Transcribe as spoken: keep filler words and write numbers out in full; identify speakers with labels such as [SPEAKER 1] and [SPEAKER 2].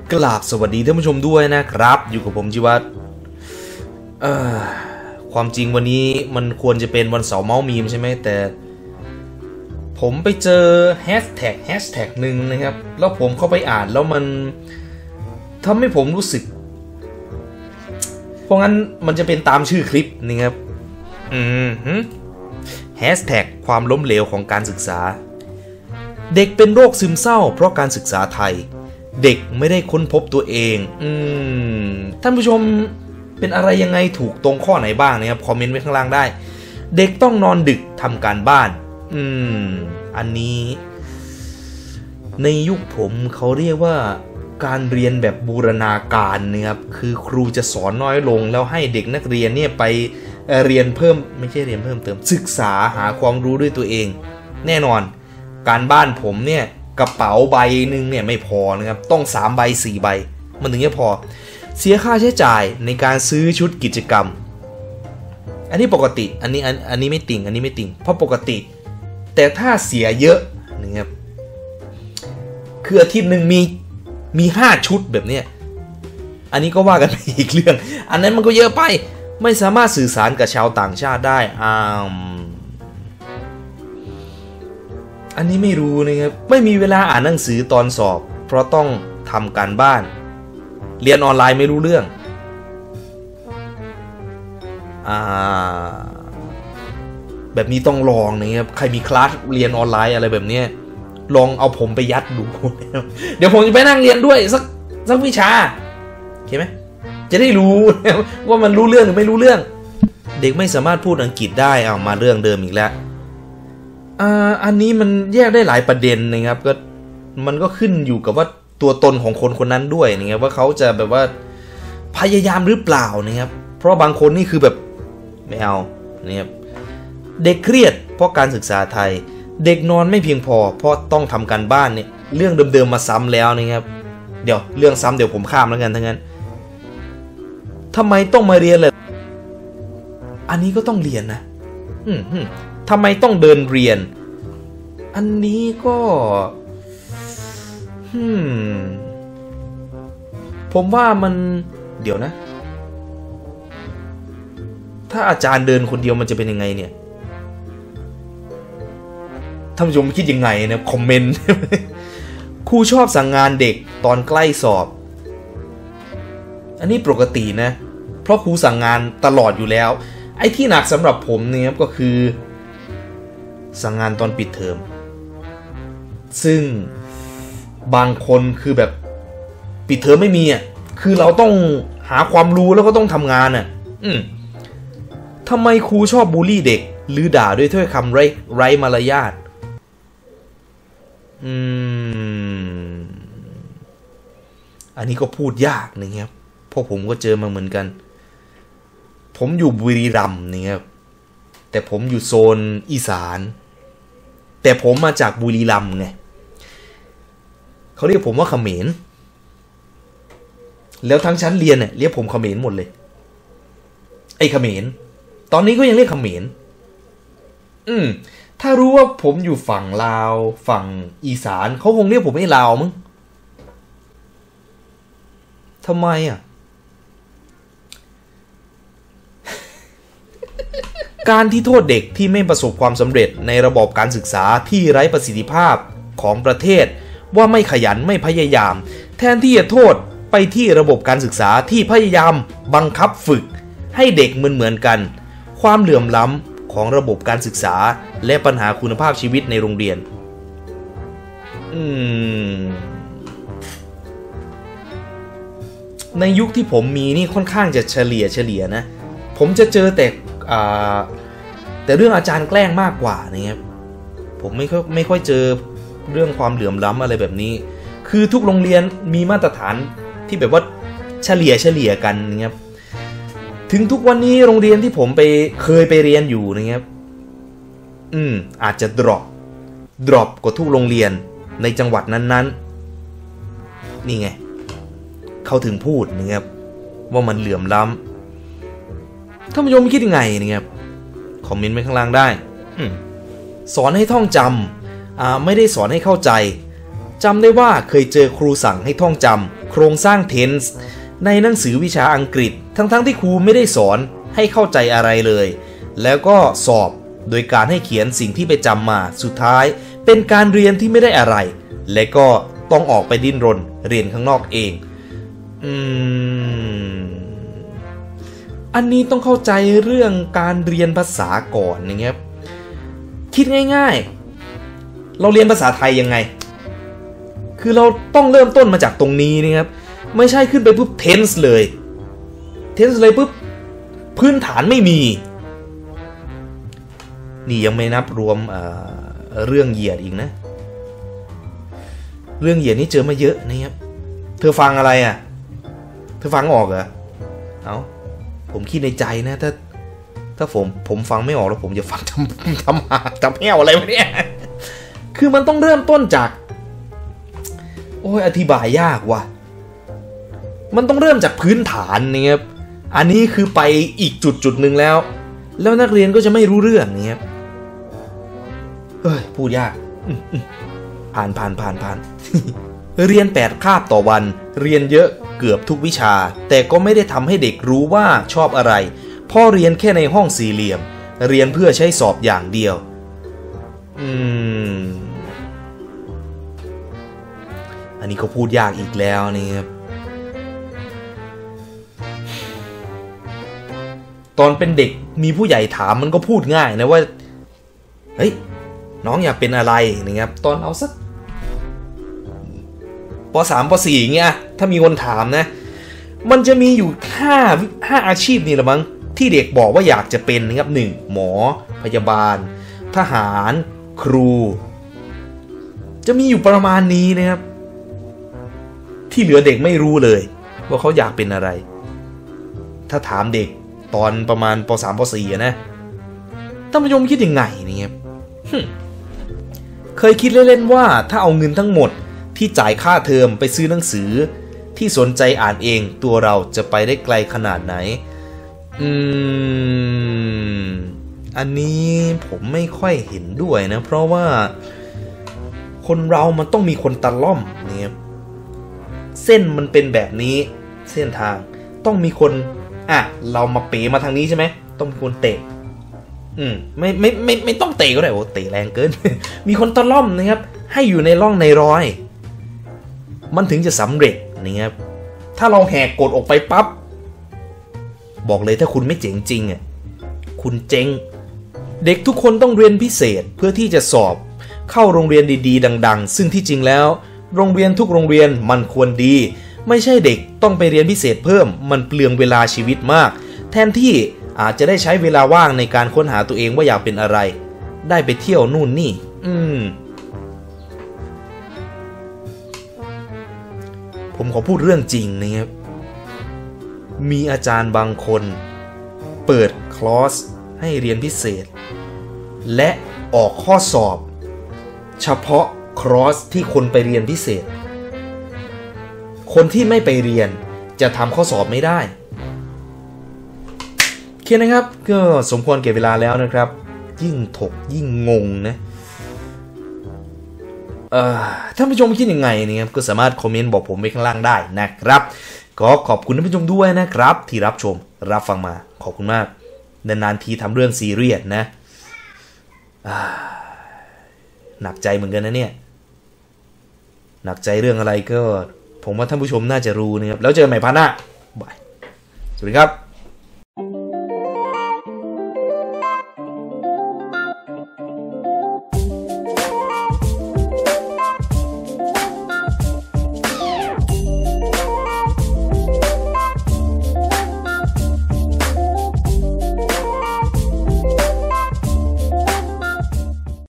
[SPEAKER 1] กราบสวัสดีท่านผู้ชมด้วยนะครับอยู่กับผมจิวัฒน์ความจริงวันนี้มันควรจะเป็นวันเสาร์เมาส์มีมใช่ไหมแต่ผมไปเจอแฮชแท็กแฮชแท็กหนึ่งนะครับแล้วผมเข้าไปอ่านแล้วมันทำให้ผมรู้สึกเพราะงั้นมันจะเป็นตามชื่อคลิปนะครับอืมแฮชแท็กความล้มเหลวของการศึกษาเด็กเป็นโรคซึมเศร้าเพราะการศึกษาไทยเด็กไม่ได้ค้นพบตัวเองอืมท่านผู้ชมเป็นอะไรยังไงถูกตรงข้อไหนบ้างนะครับคอมเมนต์ไว้ข้างล่างได้เด็กต้องนอนดึกทำการบ้านอืมอันนี้ในยุคผมเขาเรียกว่าการเรียนแบบบูรณาการนะครับคือครูจะสอนน้อยลงแล้วให้เด็กนักเรียนเนี่ยไปเรียนเพิ่มไม่ใช่เรียนเพิ่มเติมศึกษาหาความรู้ด้วยตัวเองแน่นอนการบ้านผมเนี่ยกระเป๋าใบหนึ่งเนี่ยไม่พอนะครับต้องสามใบสี่ใบมันถึงจะพอเสียค่าใช้จ่ายในการซื้อชุดกิจกรรมอันนี้ปกติอันนี้อันอันนี้ไม่ติ่งอันนี้ไม่ติ่งเพราะปกติแต่ถ้าเสียเยอะนะครับคืออาทิตย์หนึ่งมีมีห้าชุดแบบเนี้ยอันนี้ก็ว่ากันไปอีกเรื่องอันนั้นมันก็เยอะไปไม่สามารถสื่อสารกับชาวต่างชาติได้อ่าอันนี้ไม่รู้นะครับไม่มีเวลาอ่านหนังสือตอนสอบเพราะต้องทำการบ้านเรียนออนไลน์ไม่รู้เรื่องอ่าแบบนี้ต้องลองนะครับใครมีคลาสเรียนออนไลน์อะไรแบบนี้ลองเอาผมไปยัดดูเดี๋ยวผมจะไปนั่งเรียนด้วยสักสักวิชาโอเคไหมจะได้รู้ว่ามันรู้เรื่องหรือไม่รู้เรื่องเด็กไม่สามารถพูดอังกฤษได้เอามาเรื่องเดิมอีกแล้วอ่าอันนี้มันแยกได้หลายประเด็นนะครับก็มันก็ขึ้นอยู่กับว่าตัวตนของคนคนนั้นด้วยนะครับว่าเขาจะแบบว่าพยายามหรือเปล่านะครับเพราะบางคนนี่คือแบบไม่เอานะครับเด็กเครียดเพราะการศึกษาไทยเด็กนอนไม่เพียงพอเพราะต้องทำการบ้านเนี่ยเรื่องเดิมๆมาซ้ำแล้วนะครับเดี๋ยวเรื่องซ้ำเดี๋ยวผมข้ามแล้วกันทั้งนั้นทำไมต้องมาเรียนเลยอันนี้ก็ต้องเรียนนะอืมทำไมต้องเดินเรียนอันนี้ก็อืมผมว่ามันเดี๋ยวนะถ้าอาจารย์เดินคนเดียวมันจะเป็นยังไงเนี่ยท่านผู้ชมคิดยังไงนะคอมเมนต์ ครูชอบสั่งงานเด็กตอนใกล้สอบอันนี้ปกตินะเพราะครูสั่งงานตลอดอยู่แล้วไอ้ที่หนักสำหรับผมเนี่ยก็คือสั่งงานตอนปิดเทอมซึ่งบางคนคือแบบปิดเทอมไม่มีอ่ะคือเราต้องหาความรู้แล้วก็ต้องทำงานอ่ะอืมทำไมครูชอบบูลลี่เด็กหรือด่าด้วยถ้อยคำไร้ไร้มารยาทอืมอันนี้ก็พูดยากนะครับเพราะผมก็เจอมาเหมือนกันผมอยู่บุรีรัมย์นะครับแต่ผมอยู่โซนอีสานแต่ผมมาจากบุรีรัมย์ไงเขาเรียกผมว่าเขมรแล้วทั้งชั้นเรียนเนี่ยเรียกผมเขมรหมดเลยไอ้เขมรตอนนี้ก็ยังเรียกเขมรอืมถ้ารู้ว่าผมอยู่ฝั่งลาวฝั่งอีสานเขาคงเรียกผมไอ้ลาวมั้งทำไมอ่ะ การที่โทษเด็กที่ไม่ประสบความสำเร็จในระบบการศึกษาที่ไร้ประสิทธิภาพของประเทศว่าไม่ขยันไม่พยายามแทนที่จะโทษไปที่ระบบการศึกษาที่พยายามบังคับฝึกให้เด็กเหมือนเหมือนกันความเหลื่อมล้ำของระบบการศึกษาและปัญหาคุณภาพชีวิตในโรงเรียนอืมในยุคที่ผมมีนี่ค่อนข้างจะเฉลี่ยเฉลี่ยนะผมจะเจอแต่อ่าแต่เรื่องอาจารย์แกล้งมากกว่านะครับผมไม่ค่อยไม่ค่อยเจอเรื่องความเหลื่อมล้ำอะไรแบบนี้คือทุกโรงเรียนมีมาตรฐานที่แบบว่าเฉลี่ยเฉลี่ยกันนะครับถึงทุกวันนี้โรงเรียนที่ผมไปเคยไปเรียนอยู่นะครับอืมอาจจะ drop drop กว่าทุกโรงเรียนในจังหวัดนั้นๆนี่ไงเขาถึงพูดนะครับว่ามันเหลื่อมล้ำท่านผู้ชมคิดยังไงนะครับคอมเมนต์ไว้ข้างล่างได้สอนให้ท่องจำอ่าไม่ได้สอนให้เข้าใจ จำได้ว่าเคยเจอครูสั่งให้ท่องจำครงสร้าง tense ในหนังสือวิชาอังกฤษทั้งๆ ท, ที่ครูไม่ได้สอนให้เข้าใจอะไรเลยแล้วก็สอบโดยการให้เขียนสิ่งที่ไปจำมาสุดท้ายเป็นการเรียนที่ไม่ได้อะไรและก็ต้องออกไปดิ้นรนเรียนข้างนอกเองอืมอันนี้ต้องเข้าใจเรื่องการเรียนภาษาก่อนนะครับคิดง่ายๆเราเรียนภาษาไทยยังไงคือเราต้องเริ่มต้นมาจากตรงนี้นะครับไม่ใช่ขึ้นไปปุ๊บ tense เลย tense เลยปุ๊บพื้นฐานไม่มีนี่ยังไม่นับรวม เอ่อ เรื่องเหยียดอีกนะเรื่องเหยียดนี่เจอมาเยอะนะครับเธอฟังอะไรอ่ะเธอฟังออกเหรอเอ้าผมคิดในใจนะถ้าถ้าผมผมฟังไม่ออกแล้วผมจะฟังทำทำหาทำแห้วอะไรวะเนี่ยคือมันต้องเริ่มต้นจากโอ้ยอธิบายยากว่ะมันต้องเริ่มจากพื้นฐานนะครับอันนี้คือไปอีกจุดจุดหนึ่งแล้วแล้วนักเรียนก็จะไม่รู้เรื่องนี้ครับเฮ้ยพูดยากผ่านผ่านผ่านผ่าน เรียนแปดคาบต่อวันเรียนเยอะเกือบทุกวิชาแต่ก็ไม่ได้ทำให้เด็กรู้ว่าชอบอะไรพ่อเรียนแค่ในห้องสี่เหลี่ยมเรียนเพื่อใช้สอบอย่างเดียวอืมอันนี้ก็พูดยากอีกแล้วนี่ครับตอนเป็นเด็กมีผู้ใหญ่ถามมันก็พูดง่ายนะว่าเฮ้ยน้องอยากเป็นอะไรนะครับตอนเอาสักป.สาม ป.สี่ อย่างเงี้ยถ้ามีคนถามนะมันจะมีอยู่ห้า ห้าอาชีพนี่แหละมั้งที่เด็กบอกว่าอยากจะเป็นนะครับหนึ่งหมอพยาบาลทหารครูจะมีอยู่ประมาณนี้นะครับที่เหลือเด็กไม่รู้เลยว่าเขาอยากเป็นอะไรถ้าถามเด็กตอนประมาณป.สาม ป.สี่ นะท่านผู้ชมคิดยังไงนี่ครับเคยคิดเล่นๆว่าถ้าเอาเงินทั้งหมดที่จ่ายค่าเทอมไปซื้อหนังสือที่สนใจอ่านเองตัวเราจะไปได้ไกลขนาดไหนอืมอันนี้ผมไม่ค่อยเห็นด้วยนะเพราะว่าคนเรามันต้องมีคนตะล่อมเนี่ยเส้นมันเป็นแบบนี้เส้นทางต้องมีคนอ่ะเรามาเป๋มาทางนี้ใช่ไหมต้องมีคนเตะอืมไม่ไม่ไม่ไม่ต้องเตะก็ได้โอ้เตะแรงเกิน มีคนตะล่อมนะครับให้อยู่ในร่องในรอยมันถึงจะสำเร็จนะครับถ้าเราแหกกฎออกไปปั๊บบอกเลยถ้าคุณไม่เจ๋งจริงอ่ะคุณเจ๊งเด็กทุกคนต้องเรียนพิเศษเพื่อที่จะสอบเข้าโรงเรียนดีๆดังๆซึ่งที่จริงแล้วโรงเรียนทุกโรงเรียนมันควรดีไม่ใช่เด็กต้องไปเรียนพิเศษเพิ่มมันเปลืองเวลาชีวิตมากแทนที่อาจจะได้ใช้เวลาว่างในการค้นหาตัวเองว่าอยากเป็นอะไรได้ไปเที่ยวนู่นนี่อืมผมขอพูดเรื่องจริงนะครับมีอาจารย์บางคนเปิดคลาสให้เรียนพิเศษและออกข้อสอบเฉพาะคลาสที่คนไปเรียนพิเศษคนที่ไม่ไปเรียนจะทำข้อสอบไม่ได้โอเคนะครับก็สมควรเก็บเวลาแล้วนะครับยิ่งถกยิ่งงงนะเอ่อท่านผู้ชมคิดยังไงนะครับก็สามารถคอมเมนต์บอกผมไว้ข้างล่างได้นะครับก็ขอบคุณท่านผู้ชมด้วยนะครับที่รับชมรับฟังมาขอบคุณมากนานๆทีทำเรื่องซีเรียสนะหนักใจเหมือนกันนะเนี่ยหนักใจเรื่องอะไรก็ผมว่าท่านผู้ชมน่าจะรู้นะครับแล้วเจอกันใหม่พาร์ทหน้าบายสวัสดีครับ